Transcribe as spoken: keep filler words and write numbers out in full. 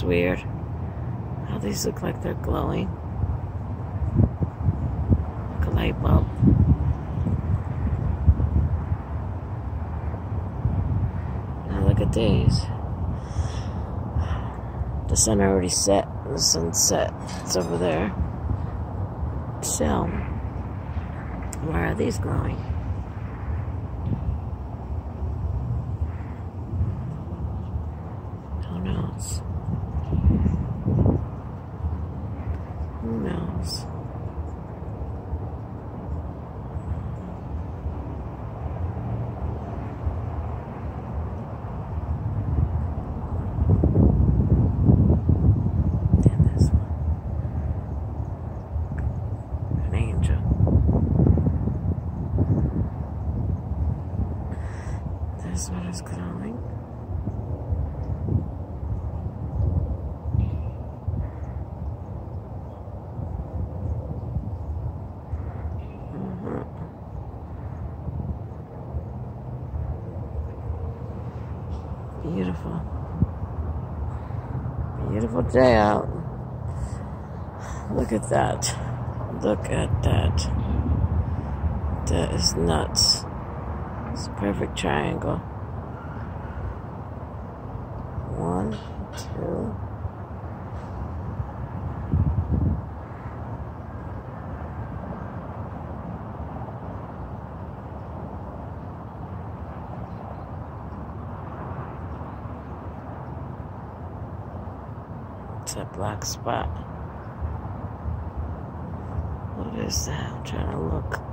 weird. How these look like they're glowing. Like a light bulb. Now look at these. The sun already set. The sunset. It's over there. So, why are these glowing? Who knows? Who knows? And this one. An angel. This one is glowing. Beautiful. Beautiful day out. Look at that. Look at that. That is nuts. It's a perfect triangle. One, two. It's a black spot. What is that? I'm trying to look.